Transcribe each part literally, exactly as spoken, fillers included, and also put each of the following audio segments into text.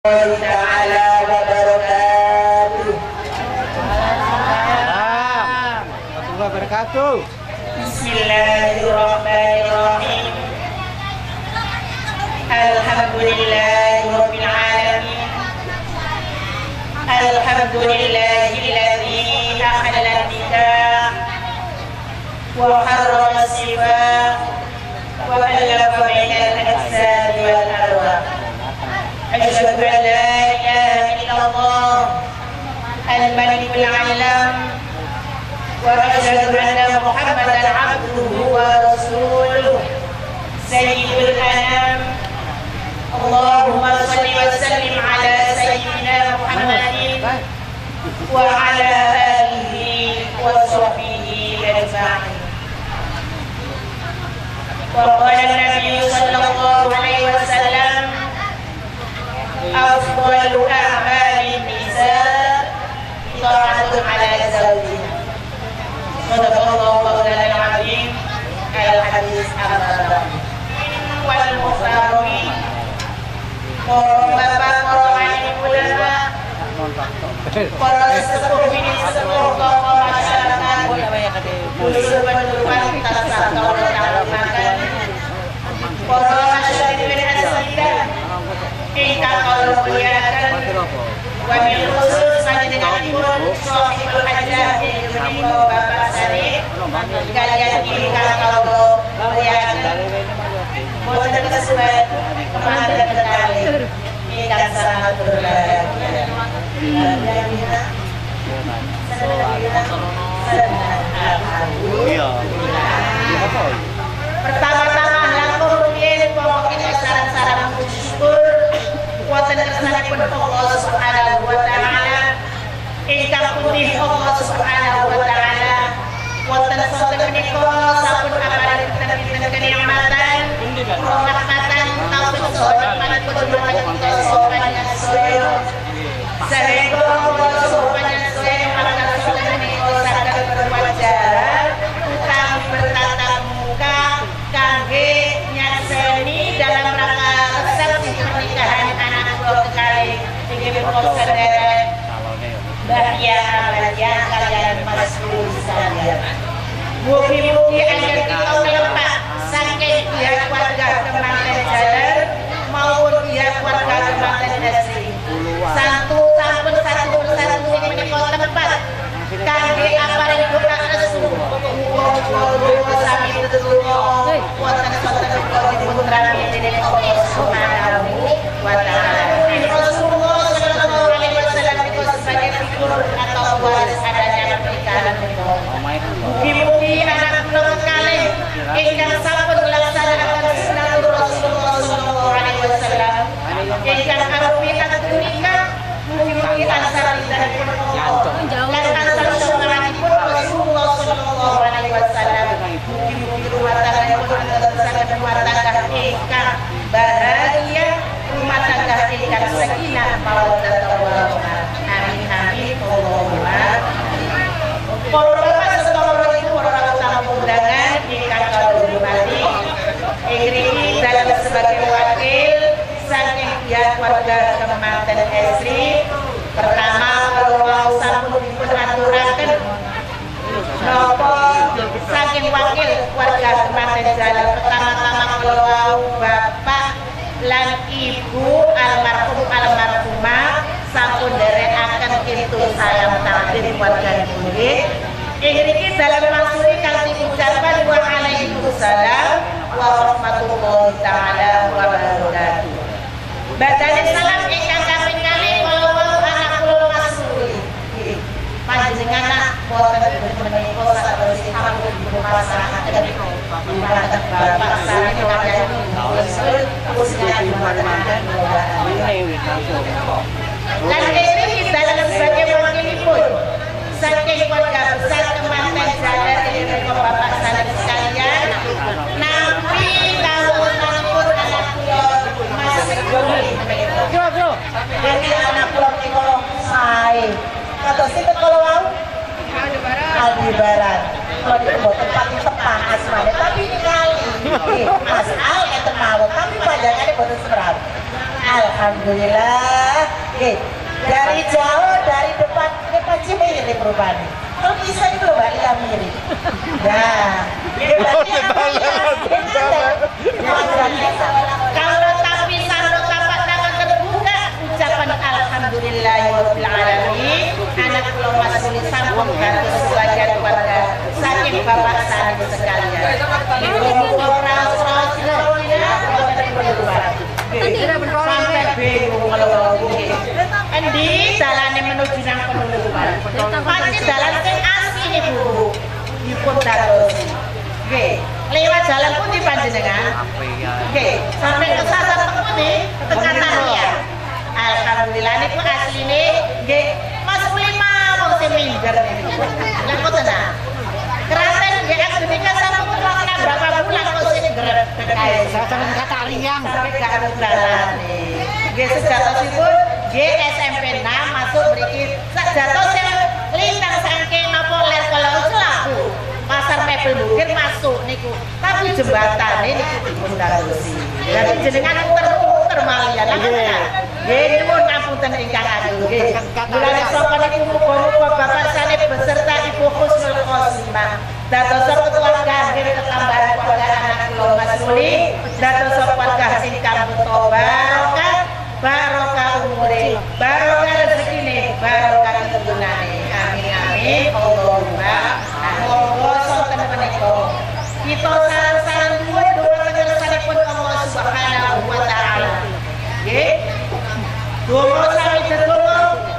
Ta'ala wa barakatuh. Assalamualaikum wabarakatuh. Bismillahirrahmanirrahim. Alhamdulillahirabbil alamin. Alhamdulillahilladzi ahalla nikah wa harrama sifah wa alafa bainal ajsad wal arwah. أشهد أن لا إله إلا الله الملك العلام وأشهد أن محمدا عبده ورسوله سيد الأنام. اللهم صل وسلم على سيدنا محمد وعلى آله وصحبه أجمعين. وقال النبي صلى الله عليه وسلم أفضل أعمال النساء طاعة على زوجها. صدق الله مولانا العظيم. الحديث أمر والمحترمين para bapak, para alim ulama, para sesepuh bini sesepuh tokoh masyarakat, dulur-duluran tasawuf dan makan, para masyarakat dan aslidah ingkang kula muliaken, wabil khusus panjenenganipun Shahibul Hajah menika Bapak Syarif kaliyan ingkang kula muliaken boten kesuwen kemanten kekalih ingkang sangat berbahagia. Pertama-tama langkung rumiyin pokoknya sarang-sarang syukur wonten kersanipun Allah Subhanahu wa taala ingkang putih Allah Subhanahu wa taala wonten sonten menika sampun aparenten kenikmatan rahmatan taufik saha panjenengan sopan sedaya sehingga Allah Subhanahu wa taala sonten menika saged berwajah utawi bertatap muka kangge nyakseni dalam rangka resepsi pernikahan anak kula kekalih inggih punika sedherek Bahya Bahya kalian Mas Guru sekalian. Mugi-mugi anggen kita melepak saking pihak keluarga kemanten jaler maupun pihak keluarga kemanten asri. Satu sampun satu persatu menika tempat kangge aparing doa restu muga-muga sami tetulunga wonten wonten dipun rami dening Allah Subhanahu wa taala. Rasulullah sallallahu alaihi wasallam itu sebagai figur atau waris adanya pernikahan menika. Mugi-mugi anak kula kekalih ingkang sampun nglaksanakaken sunnatur Rasulullah sallallahu alaihi wasallam ingkang arupi akad nikah mugi-mugi tansah ridhanipun Allah lan tansah sunnahanipun Rasulullah sallallahu alaihi wasallam. Mugi-mugi rumah tangganya saged rumah tangga ingkang bahagia, rumah tangga ingkang sakinah mawaddah warahmah. Amin amin Allahumma. Para bapak sedherek ibu para tamu undangan ingkang kula hormati, inggih dalam sebagai wakil saking pihak keluarga kemanten Esri, pertama kula sampun dipun aturaken napa saking wakil keluarga kemanten jalan pertama-tama kula bapak lan ibu almarhum almarhumah sampun nderekaken kintu salam takdim keluarganipun nggih. Inggih dalam maksudi kanthi ucapan waalaikumsalam warahmatullahi taala wabarakatuh. Badane salam ingkang kaping kalih kula anak kula masuri. Panjenengan boten menika sadereng sampun dipun pasrahaken dumateng Bapak sareng kaliyan usul usulan dumateng lan ini dalam sebagai wakilipun saking keluarga besar kemanten jaler inggih Bapak sareng sekalian nampi kawonanipun anak kula Mas Joni. Bro bro. Dadi anak kula menika sae. Kados sinten kala wau? Aldebaran. Kula niku mboten pati tepah asmane tapi ningali. Mas Al enten mawon tapi panjangane boten seberapa. Alhamdulillah. Oke, dari jauh, dari depan, depan sih mirip rupanya. Kalau bisa itu Mbak Lia mirip. Nah, kalau tapi sampai tapak tangan terbuka, ucapan Alhamdulillahirabbil alamin. Anak kula masih sampun kados sebagian keluarga saking bapak sanes sekalian. Muga-muga ora-ora sampai bingung kalau endi dalane menuju nang penelitian. Pasti dalan sing asli Bu. Dipun dadosi. Nggih, lewat jalan pun panjenengan. Nggih, sampai ke sasar tekune tekan ya. Alhamdulillah niku asline nggih Mas Uli mawon sing minder niku. Lah kok tenan. Keraten nggih akademika sampun kena berapa bulan kok sing grep kae. Sampai kata riang. Sampai gak ada dalane. Nggih sejatosipun nggih S M P enam masuk mriki. Sajatos sing lintang saking napa ler kalau selaku. Pasar mebel mungkin masuk niku. Tapi jembatane niku dipun dadosi. Jadi jenengan muter-muter malian. Nggih nyuwun ngapunten ingkang agung nggih. Mulane sapa niku muga-muga Bapak sane beserta Ibu Husnul Khotimah. Dados keluarga nggih ketambahan keluarga anak kula Mas Uli. Dados keluarga ingkang buta barokah, barokah umure, barokah rezekine, barokah keturunane. Amin amin. Allahumma monggo sonten menika. Kita saran-saran duwe doa ngersanipun Allah Subhanahu wa taala. Nggih. Donga sami donga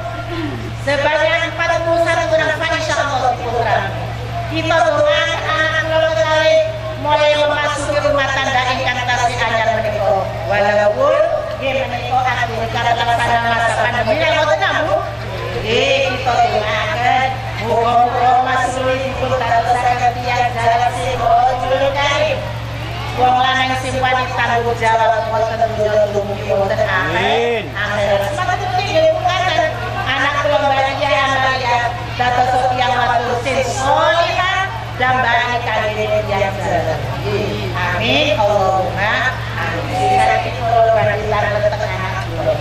sebanyak empat puluh satu orang insyaallah putra. Kita doakan anak kula kali mulai memasuki rumah tangga ingkang tasih anyar menika. Walaupun nggih menika agung kalaksana masa pandemi lan wonten namu. Nggih kita doakan muga-muga Mas Uli dipun dadosaken tiyang dalam sing bojo kae. Wong lanang sing wani tanggung jawab wonten dunya dumugi wonten amin. Amin. Semangat tinggi ngaten anak kula Mbak Amalia dados tiyang matur sing salihah dambani kangge tiyang jalan. Amin. Allahumma amin. Sareng kula badhe lanjut anak kula.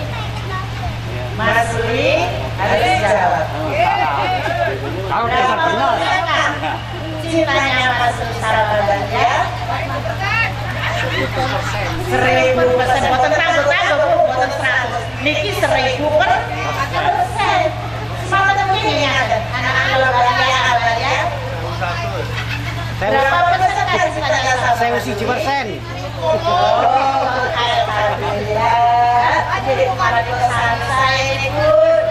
Mas Uli harus jawab. Tahu benar. Cintanya Mas Sarabaya. Seribu persen, boten tangguh tangguh bu, boten seratus. Niki seribu per persen. Semangat ini ya, anak anak Amalia Amalia. Berapa persen kasih saya? Saya uji persen. Oh, alhamdulillah. Jadi kemarin pesan saya ibu.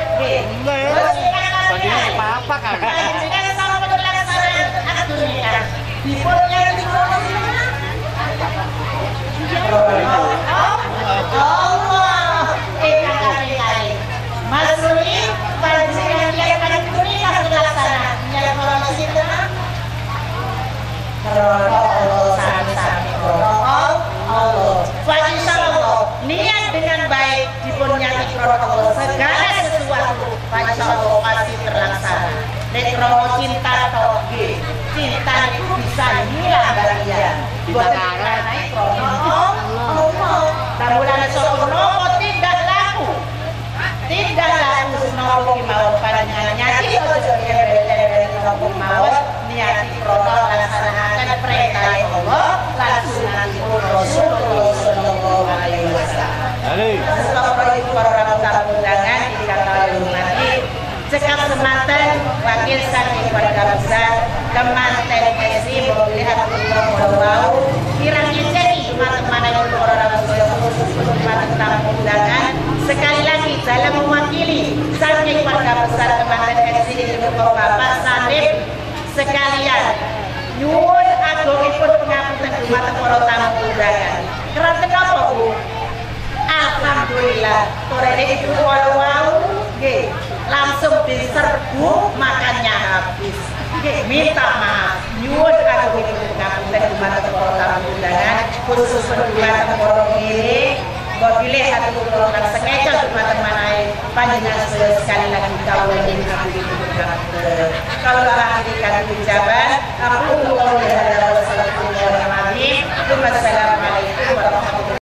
Bagian apa-apa kan? Dengan sama pelaksanaan akademika. Dipunya di Allah, ingkang kami Mas Uli, panjenengan yang paling kuliah terlaksana, yang kalau kita krono Allah sami-sami krono Allah. Fa insyaallah niat dengan baik dipun nyati krono Allah segala sesuatu fa insyaallah pasti terlaksana. Nek krono cinta tok nggih, cinta itu bisa hilang bagian. Boten karena krono Allah. Tamulan sono tidak laku. Tidak laku nopo mawon panjenengan nyati ojo beli-beli nopo mawon niati krono laksanakan perintah Allah langsung nangipun Rasulullah sallallahu alaihi wasallam. Assalamualaikum warahmatullahi wabarakatuh. Dikatakan hormati cekap semanten wakil saking keluarga besar kemanten Messi memilih Abdullah Mau kiranya jadi teman-teman yang berkorban tentang undangan sekali lagi dalam mewakili saking keluarga besar kemanten Messi di Bapak Sanib sekalian nyuwun agungipun pengapunten dumateng para tamu undangan. Keranten apa Bu? Alhamdulillah sore itu wau nggih langsung diserbu makannya habis. Nggih minta maaf nyuwun agungipun pengapunten dumateng para tamu undangan khusus dumateng para ngene Bapilih hati kula kang sengaja dumateng manahe panjenengan sedaya sekali lagi kawula ingkang agungipun pengapunten. Kalau akhir kata ucapan aku